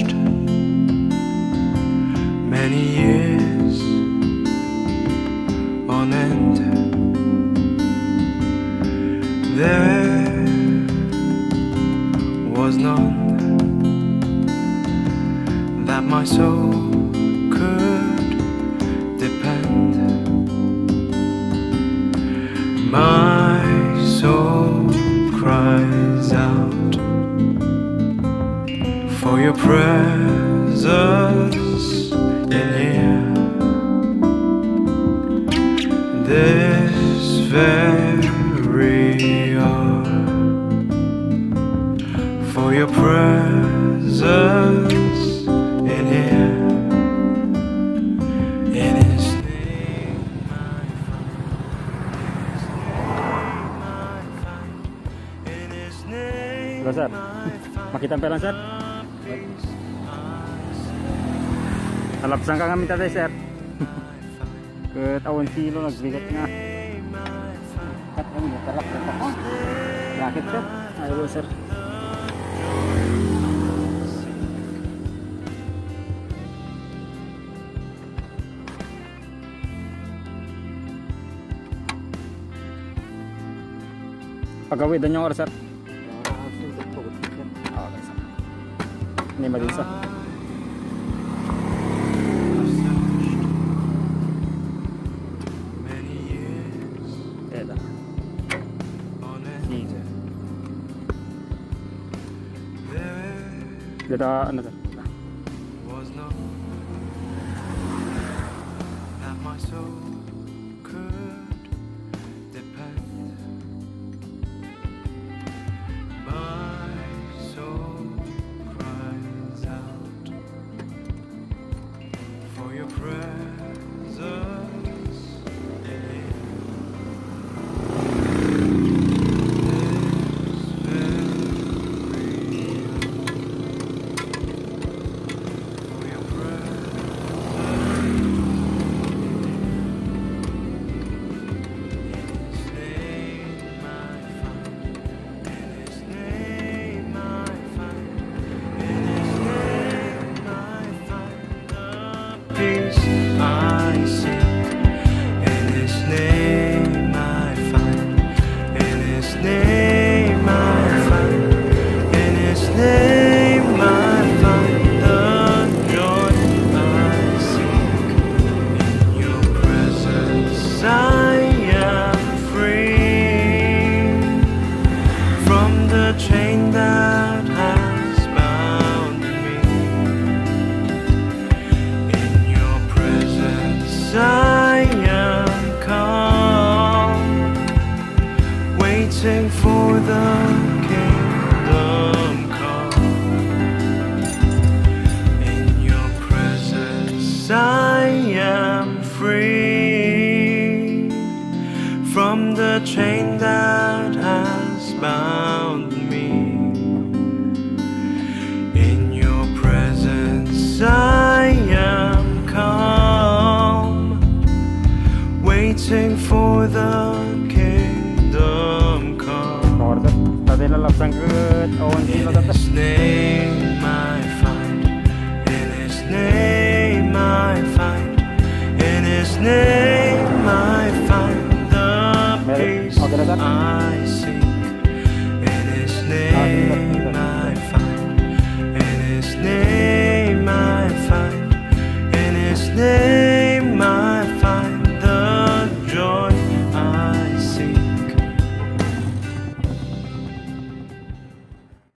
searched many years on end. There was none that my soul could depend. My soul cries out for your presence in here. This very hour, for your presence in here. In His name I find. In His name Halo, Sir. Makitampilan, Sir. Alap sangka kami tatay, Sir. Ke tahun kilo nagbigat nga. Kat kami talak na pa. Rakit, Sir. Ayo, Sir. Pagawid dan yung oras, Sir. Ini mali, Sir. Ada ano, Sir? For the kingdom come. In your presence I am free from the chain that has bound me. In your presence I am calm, waiting for the kingdom come. In His name I find. In His name I find. In His name